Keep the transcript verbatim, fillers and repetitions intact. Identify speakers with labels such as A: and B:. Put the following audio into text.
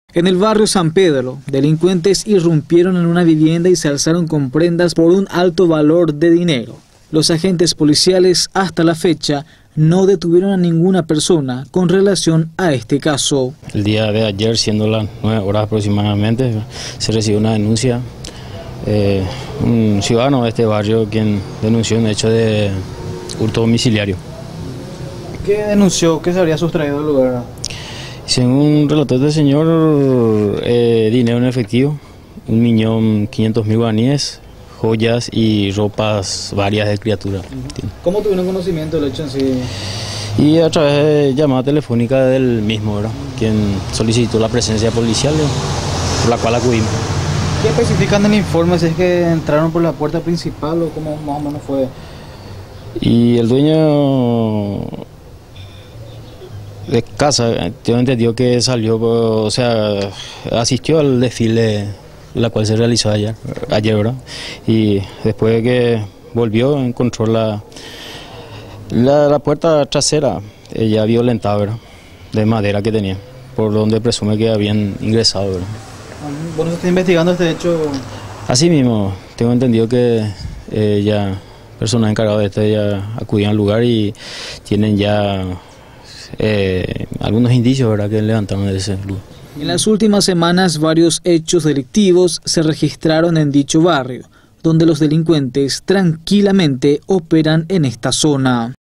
A: En el barrio San Pedro, delincuentes irrumpieron en una vivienda y se alzaron con prendas por un alto valor de dinero. Los agentes policiales, hasta la fecha, no detuvieron a ninguna persona con relación a este caso.
B: El día de ayer, siendo las nueve horas aproximadamente, se recibió una denuncia. Eh, un ciudadano de este barrio quien denunció un hecho de hurto domiciliario.
A: ¿Qué denunció? ¿Qué se habría sustraído del lugar?
B: Según relató este señor, eh, dinero en efectivo, un millón quinientos mil guaraníes, joyas y ropas varias de criatura.
A: ¿Cómo tuvieron conocimiento del hecho en sí?
B: Y a través de llamada telefónica del mismo, ¿verdad? Quien solicitó la presencia policial, por la cual acudimos.
A: ¿Qué especifican en el informe? Si es que entraron por la puerta principal o cómo más o menos fue.
B: Y el dueño de casa, tengo entendido que salió, o sea, asistió al desfile, la cual se realizó ayer, ayer, ¿verdad? Y después de que volvió, encontró la, la, la puerta trasera, ella violentada, ¿verdad? De madera que tenía, por donde presume que habían ingresado, ¿verdad?
A: Bueno, se está investigando este hecho.
B: Así mismo, tengo entendido que eh, ya personas encargadas de esto ya acudían al lugar y tienen ya eh, algunos indicios, ¿verdad?, que levantaron de ese lugar.
A: En las últimas semanas varios hechos delictivos se registraron en dicho barrio, donde los delincuentes tranquilamente operan en esta zona.